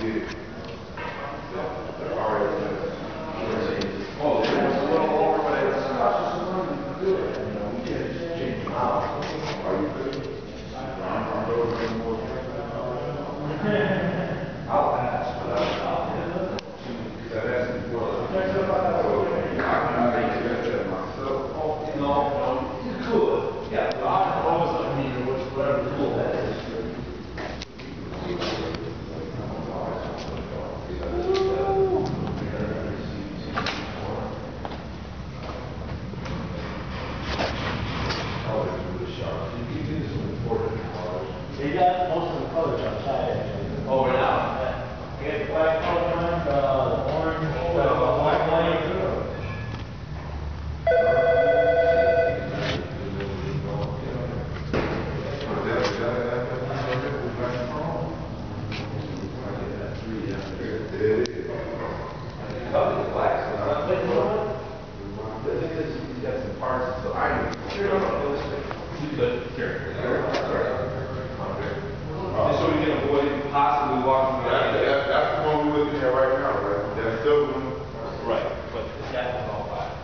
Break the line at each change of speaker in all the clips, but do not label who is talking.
They got most of the colors outside, actually. Oh, right now? Yeah. They got the black color on, the orange, the black light.
So we can avoid possibly walking around.
That's the one we're looking at right now, right? That's still one.
Right, but that is all black.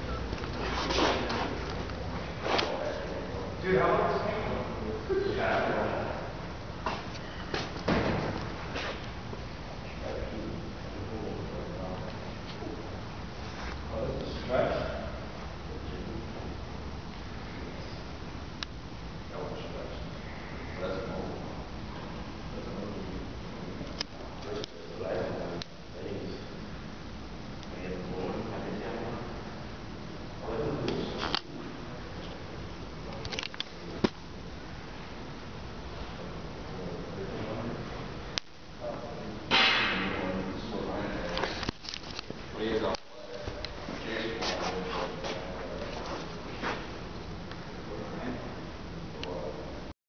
Dude, how long is this?